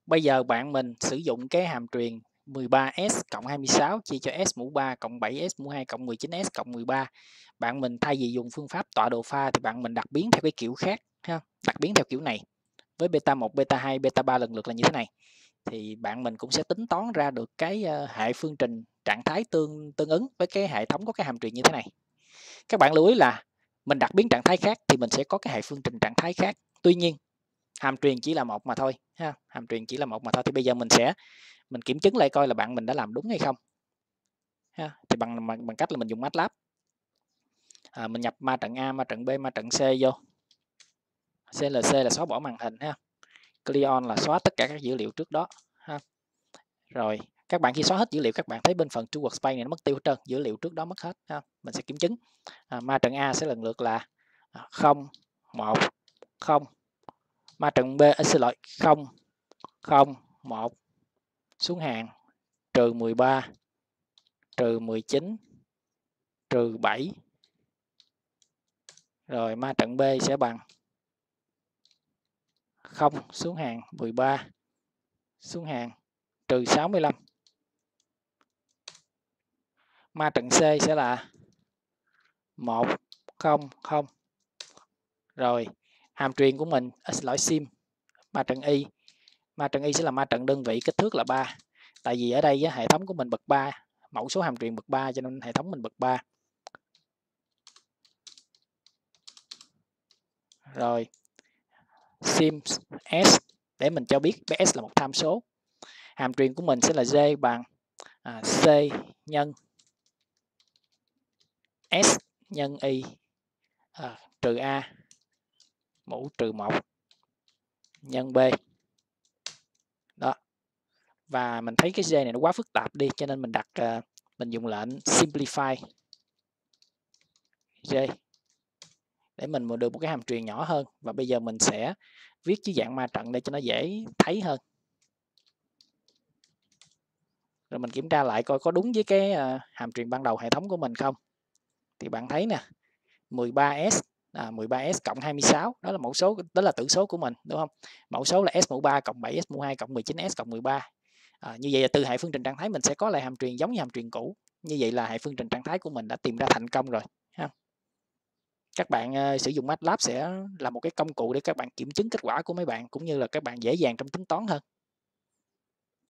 Bây giờ bạn mình sử dụng cái hàm truyền 13s cộng 26 chia cho s mũ 3 cộng 7s mũ 2 cộng 19s cộng 13. Bạn mình thay vì dùng phương pháp tọa độ pha thì bạn mình đặc biến theo cái kiểu khác ha, đặc biến theo kiểu này. Với beta 1, beta 2, beta 3 lần lượt là như thế này. Thì bạn mình cũng sẽ tính toán ra được cái hệ phương trình trạng thái tương ứng với cái hệ thống có cái hàm truyền như thế này. Các bạn lưu ý là mình đặc biến trạng thái khác thì mình sẽ có cái hệ phương trình trạng thái khác. Tuy nhiên hàm truyền chỉ là một mà thôi ha, hàm truyền chỉ là một mà thôi. Thì bây giờ mình kiểm chứng lại coi là bạn mình đã làm đúng hay không ha. Thì bằng cách là mình dùng MATLAB, mình nhập ma trận A, ma trận B, ma trận C vô. CLC là xóa bỏ màn hình ha, Cleon là xóa tất cả các dữ liệu trước đó ha. Rồi các bạn khi xóa hết dữ liệu, các bạn thấy bên phần True Workspace này nó mất tiêu hết trơn, dữ liệu trước đó mất hết ha. Mình sẽ kiểm chứng. Ma trận A sẽ lần lượt là 0 1 0, ma trận B xin lỗi 0 0 1 xuống hàng trừ 13 trừ 19 trừ 7. Rồi ma trận B sẽ bằng 0 xuống hàng 13 xuống hàng trừ 65. Ma trận C sẽ là 1 0 0. Rồi hàm truyền của mình xin lỗi sim ma trận Y. Ma trận Y sẽ là ma trận đơn vị kích thước là 3. Tại vì ở đây hệ thống của mình bậc 3, mẫu số hàm truyền bậc 3 cho nên hệ thống mình bậc 3. Rồi sim S để mình cho biết bé S là một tham số. Hàm truyền của mình sẽ là G bằng C nhân S nhân Y trừ A mũ trừ 1 nhân B. Đó. Và mình thấy cái G này nó quá phức tạp đi cho nên mình dùng lệnh simplify G để mình được một cái hàm truyền nhỏ hơn. Và bây giờ mình sẽ viết dưới dạng ma trận để cho nó dễ thấy hơn. Rồi mình kiểm tra lại coi có đúng với cái hàm truyền ban đầu hệ thống của mình không. Thì bạn thấy nè, 13S 13S cộng 26, đó là mẫu số, đó là tử số của mình, đúng không? Mẫu số là S mũ 3 cộng 7S mũ 2 cộng 19S cộng 13. Như vậy là từ hệ phương trình trạng thái mình sẽ có lại hàm truyền giống như hàm truyền cũ. Như vậy là hệ phương trình trạng thái của mình đã tìm ra thành công rồi ha. Các bạn sử dụng MATLAB sẽ là một cái công cụ để các bạn kiểm chứng kết quả của mấy bạn, cũng như là các bạn dễ dàng trong tính toán hơn.